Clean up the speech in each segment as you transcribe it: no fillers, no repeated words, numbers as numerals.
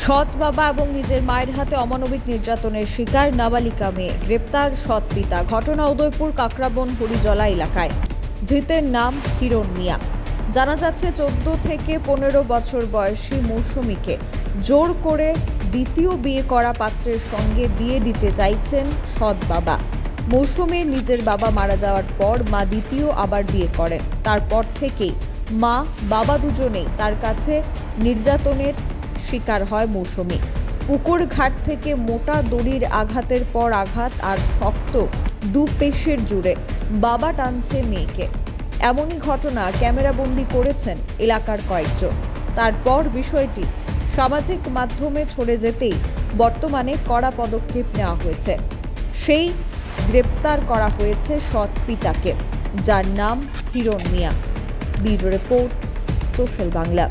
সৎ বাবা এবং নিজের মায়ের হাতে অমানবিক নির্যাতনের শিকার নাবালিকা মেয়ে, গ্রেপ্তার সৎ পিতা। ঘটনা উদয়পুর কাকরাবন হরিজলা এলাকায়। ধৃতের নাম হিরণ মিয়া। জানা যাচ্ছে 14 থেকে 15 বছর বয়সী মৌসুমীকে জোর করে দ্বিতীয় বিয়ে করা পাত্রের সঙ্গে বিয়ে দিতে চাইছেন সৎ বাবা। মৌসুমীর নিজের বাবা মারা যাওয়ার পর মা দ্বিতীয় আবার বিয়ে করেন। তারপর থেকেই মা বাবা দুজনেই তার কাছে নির্যাতনের শিকার হয় মৌসুমী। পুকুর ঘাট থেকে মোটা দড়ির আঘাতের পর আঘাত আর শক্ত দু পেশের জুড়ে বাবা টানছে মেয়েকে। এমনই ঘটনা ক্যামেরাবন্দি করেছেন এলাকার কয়েকজন। তারপর বিষয়টি সামাজিক মাধ্যমে ছড়ে যেতেই বর্তমানে কড়া পদক্ষেপ নেওয়া হয়েছে। সেই গ্রেপ্তার করা হয়েছে সৎ পিতাকে, যার নাম Hiron Miah. Bureau report, social Bangla.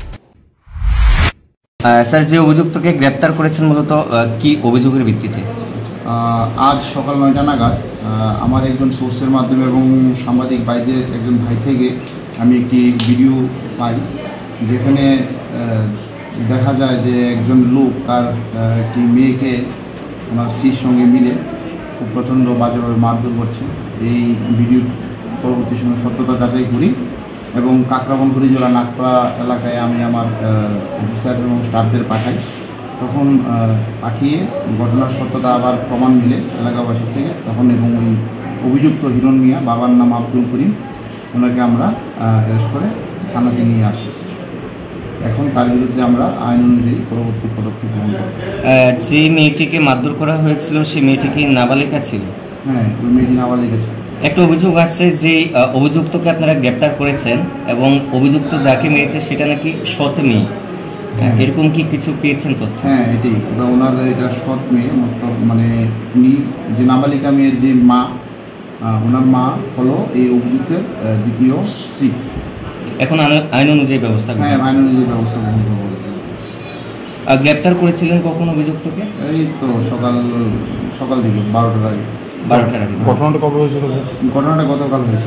Sir, যে অভিযুক্তকে গ্রেপ্তার করেছেন মূলত কি অভিযোগের ভিত্তিতে? আজ সকাল 9টা নাগাদ আমার একজন সোর্সের মাধ্যমে এবং সাংবাদিক ভাইদের একজন ভাই থেকে আমি একটি ভিডিও পাই, যেখানে দেখা যায় যে একজন লোক তার একটি মেয়েকে ওনার স্ত্রীর সঙ্গে মিলে খুব প্রচণ্ড বাজেভাবে মারধর করছে। এই ভিডিও পরবর্তী সময় সত্যতা যাচাই করি এবং কাকরাবন হরিজলা নাগপাড়া এলাকায় আমি আমার অফিসার এবং স্টাফদের পাঠাই। তখন পাঠিয়ে ঘটনার সত্যতা আবার প্রমাণ মিলে এলাকাবাসীর থেকে, তখন এবং ওই অভিযুক্ত হিরণ মিয়া, বাবার নাম আব্দুল করিম, ওনাকে আমরা অ্যারেস্ট করে থানাতে নিয়ে আসি। এখন তার বিরুদ্ধে আমরা আইন অনুযায়ী পরবর্তী পদক্ষেপ গ্রহণ করব। যে মেয়েটিকে মারধর করা হয়েছিল সেই মেয়েটি কি নাবালিকা ছিল? হ্যাঁ, ওই মেয়েটি নাবালিকা ছিল। একটা অভিযোগ আসছে যে অভিযুক্তকে আপনারা গ্রেপ্তার করেছেন এবং অভিযুক্ত যাকে মেরেছে সেটা নাকি সৎ মেয়ে। এরকম কি কিছু পেয়েছেন তথ্য? হ্যাঁ, এটাই ওনার এটা সৎ মেয়ে, মানে উনি যে নাবালিকা মেয়ের যে মা, ওনার মা হলো এই অভিযুক্তের দ্বিতীয় স্ত্রী। এখন আইন অনুযায়ী ব্যবস্থা? হ্যাঁ, আইন অনুযায়ী ব্যবস্থা গ্রহণ করবো। গ্রেপ্তার করেছিলেন কখন অভিযুক্তকে? এই তো সকাল দিকে 12টার আগে। ঘটনাটা কবে হয়েছিল? ঘটনাটা গতকাল হয়েছিল।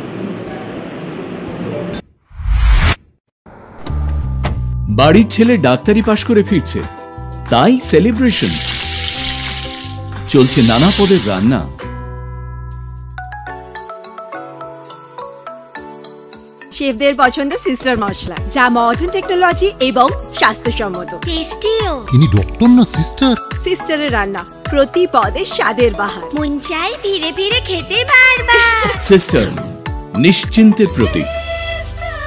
বাড়ির ছেলে ডাক্তারি পাশ করে ফিরছে, তাই সেলিব্রেশন চলছে। নানা পদের রান্না, শেফদের পছন্দ সিস্টার মশলা, যা মডার্ন টেকনোলজি এবং স্বাস্থ্যসম্মত। টেস্টিও। ইনি ডক্টর না সিস্টার? সিস্টারের রান্না প্রতি পদে স্বাদের বাহার, মন চাই ফিরে ফিরে খেতে বারবার। সিস্টার, নিশ্চিন্তের প্রতীক।